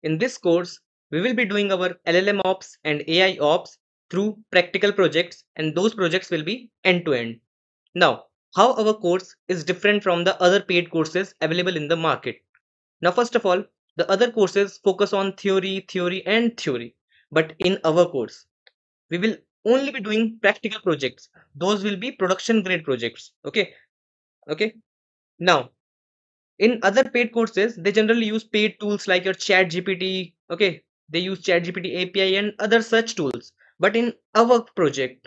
In this course, we will be doing our LLMOPS and AI ops through practical projects, and those projects will be end to end. Now, how our course is different from the other paid courses available in the market. Now, first of all, the other courses focus on theory, and theory. But in our course, we will only be doing practical projects. Those will be production grade projects. Okay. Okay. Now, in other paid courses, they generally use paid tools like your chat GPT. Okay. They use chat GPT API and other such tools. But in our project,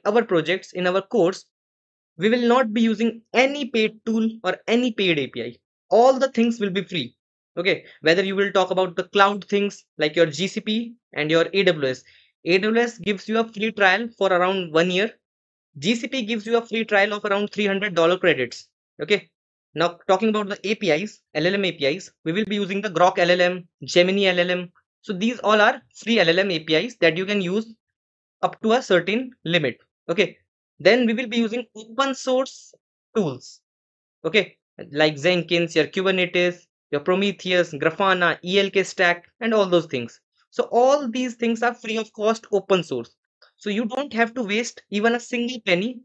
in our course, we will not be using any paid tool or any paid API. All the things will be free. Okay, whether you will talk about the cloud things like your GCP and your AWS. AWS gives you a free trial for around 1 year. GCP gives you a free trial of around $300 credits. Okay. Now talking about the APIs, LLM APIs, we will be using the Grok LLM, Gemini LLM. So these all are free LLM APIs that you can use up to a certain limit. Okay. Then we will be using open source tools. Okay. Like Jenkins, your Kubernetes, your Prometheus, Grafana, ELK stack, and all those things. So all these things are free of cost, open source. So you don't have to waste even a single penny.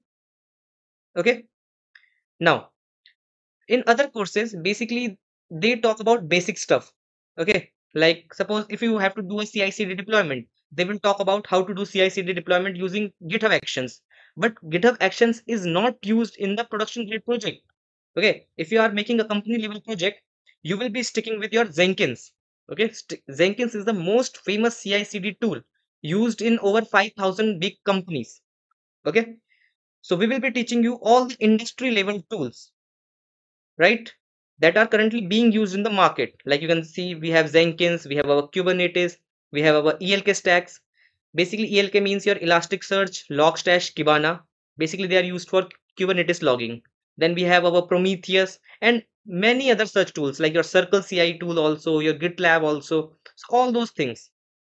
Okay. Now, in other courses, basically they talk about basic stuff. Okay. Like suppose if you have to do a CI/CD deployment, they will talk about how to do CI/CD deployment using GitHub Actions. But GitHub Actions is not used in the production grade project. Okay. If you are making a company level project, you will be sticking with your Jenkins. Okay. Jenkins is the most famous CI/CD tool used in over 5,000 big companies. Okay. So we will be teaching you all the industry level tools, right? That are currently being used in the market. Like you can see, we have Jenkins, we have our Kubernetes, we have our ELK stacks. Basically, ELK means your Elasticsearch, Logstash, Kibana. Basically, they are used for Kubernetes logging. Then we have our Prometheus and many other such tools like your Circle CI tool, also your GitLab, also. So all those things.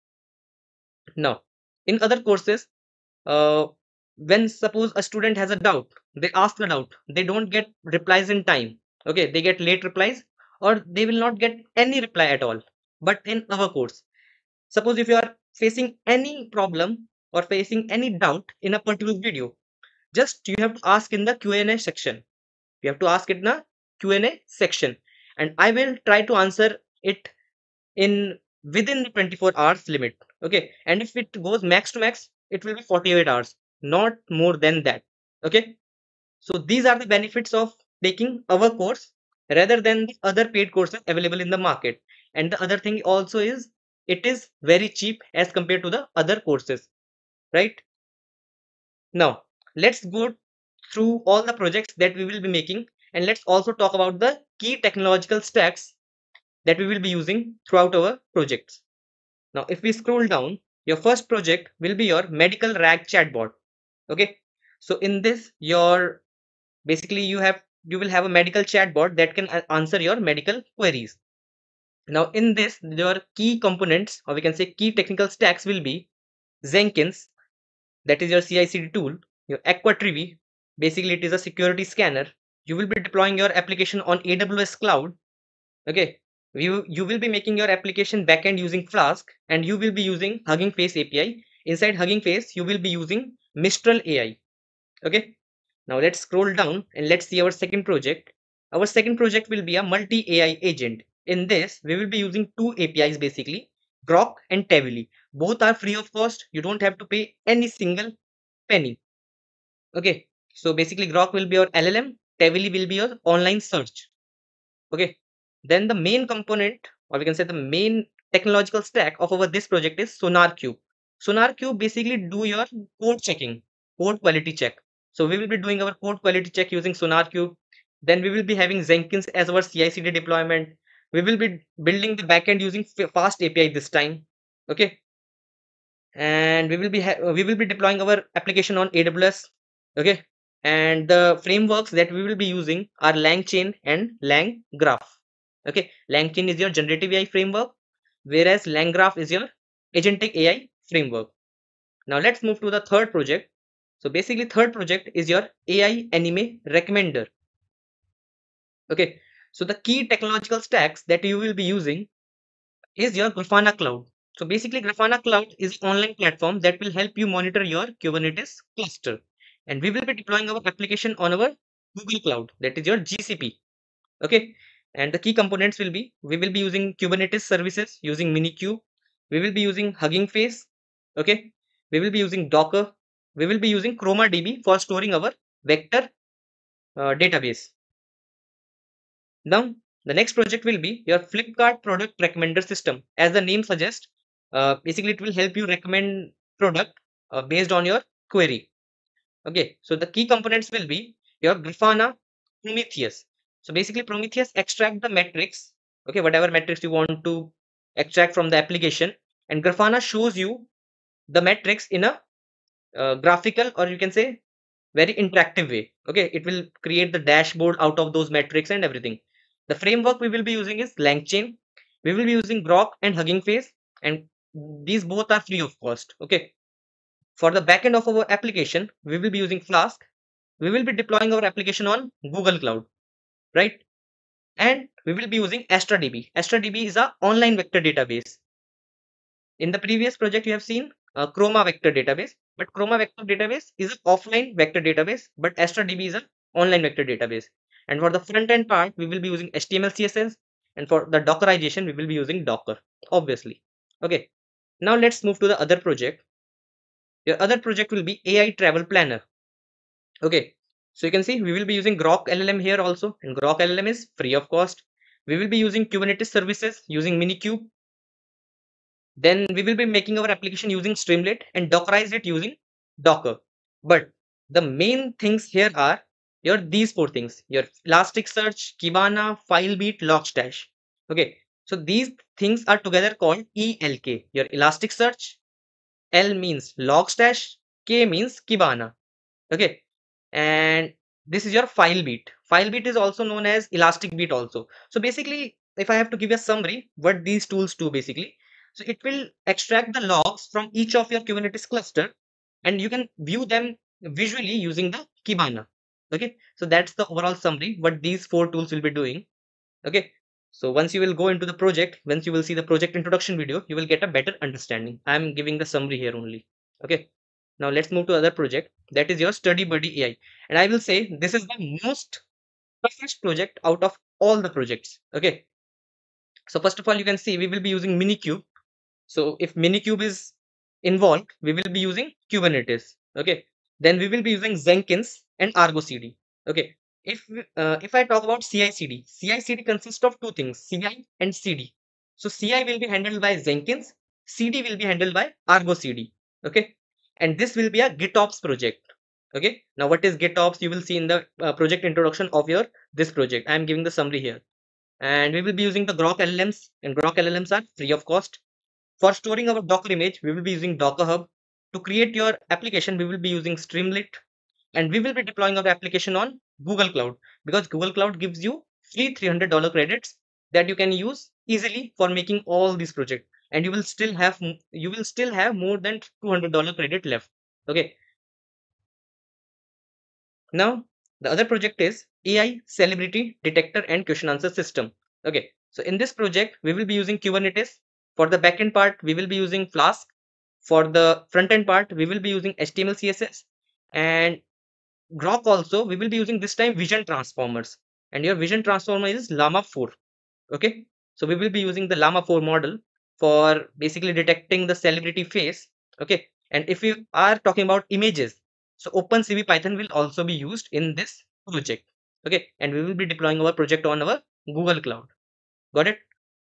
Now, in other courses, uh, when suppose a student has a doubt, they ask a doubt, they don't get replies in time. Okay, they get late replies or they will not get any reply at all. But in our course, suppose if you are facing any problem or facing any doubt in a particular video, just you have to ask in the Q&A section. You have to ask it in a Q&A section, and I will try to answer it in within the 24 hours limit. Okay, and if it goes max to max, it will be 48 hours, not more than that. Okay, so these are the benefits of taking our course rather than the other paid courses available in the market. And the other thing also is it is very cheap as compared to the other courses, right? Now let's go through all the projects that we will be making, and let's also talk about the key technological stacks that we will be using throughout our projects. Now, if we scroll down, your first project will be your medical rag chatbot. Okay. So in this, your basically you will have a medical chatbot that can answer your medical queries. Now, in this, your key components, or we can say key technical stacks, will be Jenkins, that is your CI/CD tool, your Aquatrivy, basically it is a security scanner. You will be deploying your application on AWS cloud. Okay, you will be making your application backend using Flask, and you will be using Hugging Face API. Inside Hugging Face, you will be using Mistral AI. Okay, now let's scroll down and let's see our second project. Our second project will be a multi AI agent. In this, we will be using two APIs basically, Grok and Tavily. Both are free of cost. You don't have to pay any single penny. Okay, so basically Grok will be your LLM, Tavily will be your online search. Okay, then the main component, or we can say the main technological stack of our this project is SonarQube. SonarQube basically do your code checking, code quality check. So we will be doing our code quality check using SonarQube. Then we will be having Jenkins as our CI/CD deployment. We will be building the backend using Fast API this time. Okay, and we will be deploying our application on AWS. Okay, and the frameworks that we will be using are LangChain and LangGraph. Okay, LangChain is your generative AI framework, whereas LangGraph is your agentic AI framework. Now let's move to the third project. So basically, third project is your AI anime recommender. Okay, so the key technological stacks that you will be using is your Grafana Cloud. So basically, Grafana Cloud is an online platform that will help you monitor your Kubernetes cluster. And we will be deploying our application on our Google Cloud, that is your GCP. Okay. And the key components will be, we will be using Kubernetes services using Minikube. We will be using Hugging Face. Okay. We will be using Docker. We will be using Chroma DB for storing our vector database. Now, the next project will be your Flipkart product recommender system. As the name suggests, basically it will help you recommend product based on your query. Okay, so the key components will be your Grafana Prometheus. So basically, Prometheus extract the metrics. Okay, whatever metrics you want to extract from the application, and Grafana shows you the metrics in a graphical, or you can say very interactive way. Okay, it will create the dashboard out of those metrics and everything. The framework we will be using is LangChain. We will be using Grok and Hugging Face, and these both are free of cost. Okay, for the backend of our application, we will be using Flask. We will be deploying our application on Google Cloud, right? And we will be using AstraDB. AstraDB is a online vector database. In the previous project, you have seen Chroma vector database, but Chroma vector database is an offline vector database, but AstraDB is an online vector database. And for the front end part, we will be using HTML, CSS, and for the Dockerization, we will be using Docker, obviously. Okay, now let's move to the other project. Your other project will be AI Travel Planner. Okay, so you can see we will be using Grok LLM here also, and Grok LLM is free of cost. We will be using Kubernetes services using Minikube. Then we will be making our application using Streamlit and Dockerize it using Docker. But the main things here are your these four things: your Elasticsearch, Kibana, FileBeat, Logstash. Okay, so these things are together called ELK. Your Elasticsearch, L means Logstash, K means Kibana. Okay, and this is your FileBeat. FileBeat is also known as Elastic Beat also. So basically, if I have to give a summary what these tools do basically, so it will extract the logs from each of your Kubernetes cluster, and you can view them visually using the Kibana. Okay, so that's the overall summary what these four tools will be doing. Okay, so once you will go into the project, once you will see the project introduction video, you will get a better understanding. I am giving the summary here only. Okay, now let's move to other project, that is your Study Buddy AI. And I will say this is the most toughest project out of all the projects. Okay, so first of all, you can see we will be using Minikube. So if Minikube is involved, we will be using Kubernetes. Okay, then we will be using Jenkins and Argo CD. Okay, if I talk about CI/CD, CI/CD consists of two things: CI and CD. So CI will be handled by Jenkins, CD will be handled by Argo CD. Okay, and this will be a GitOps project. Okay, now what is GitOps? You will see in the project introduction of your this project. I am giving the summary here, and we will be using the Grok LLMs, and Grok LLMs are free of cost. For storing our Docker image, we will be using Docker Hub. To create your application, we will be using Streamlit, and we will be deploying our application on Google Cloud, because Google Cloud gives you free $300 credits that you can use easily for making all these projects, and you will still have more than $200 credit left. Okay, now the other project is AI Celebrity Detector and Question Answer System. Okay, so in this project, we will be using Kubernetes. For the backend part, we will be using Flask. For the front end part, we will be using HTML, CSS, and Grok also. We will be using this time Vision Transformers, and your Vision Transformer is Llama 4. Okay, so we will be using the Llama 4 model for basically detecting the celebrity face. Okay, and if we are talking about images, so OpenCV Python will also be used in this project. Okay, and we will be deploying our project on our Google Cloud. Got it?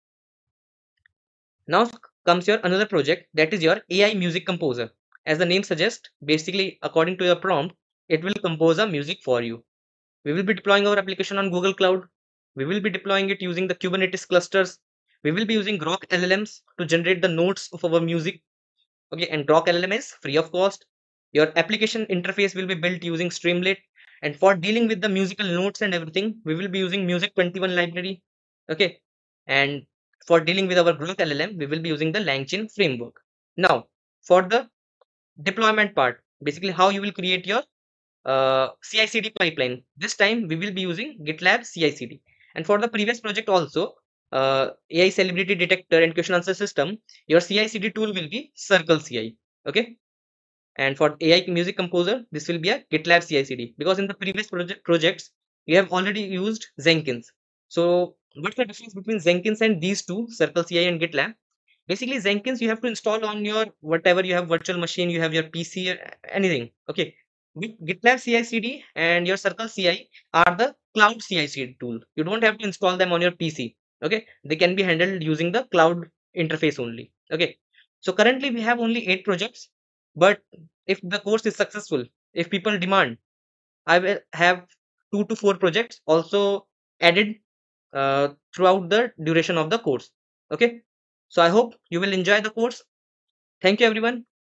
Now comes your another project, that is your AI Music Composer. As the name suggests, basically according to your prompt, it will compose a music for you. We will be deploying our application on Google Cloud. We will be deploying it using the Kubernetes clusters. We will be using Grok LLMs to generate the notes of our music. Okay, and Grok LLM is free of cost. Your application interface will be built using Streamlit. And for dealing with the musical notes and everything, we will be using Music 21 library. Okay, and for dealing with our Grok LLM, we will be using the LangChain framework. Now, for the deployment part, basically how you will create your CI/CD pipeline. This time we will be using GitLab CI/CD. And for the previous project also, AI celebrity detector and question answer system, your CI/CD tool will be Circle CI. Okay. And for AI music composer, this will be a GitLab CI/CD, because in the previous projects you have already used Jenkins. So what's the difference between Jenkins and these two, Circle CI and GitLab? Basically, Jenkins you have to install on your whatever you have, virtual machine, you have your PC or anything. Okay. With GitLab CI/CD and your Circle CI are the cloud CI/CD tool. You don't have to install them on your PC. Okay, they can be handled using the cloud interface only. Okay, so currently we have only 8 projects, but if the course is successful, if people demand, I will have 2 to 4 projects also added throughout the duration of the course. Okay, so I hope you will enjoy the course. Thank you, everyone.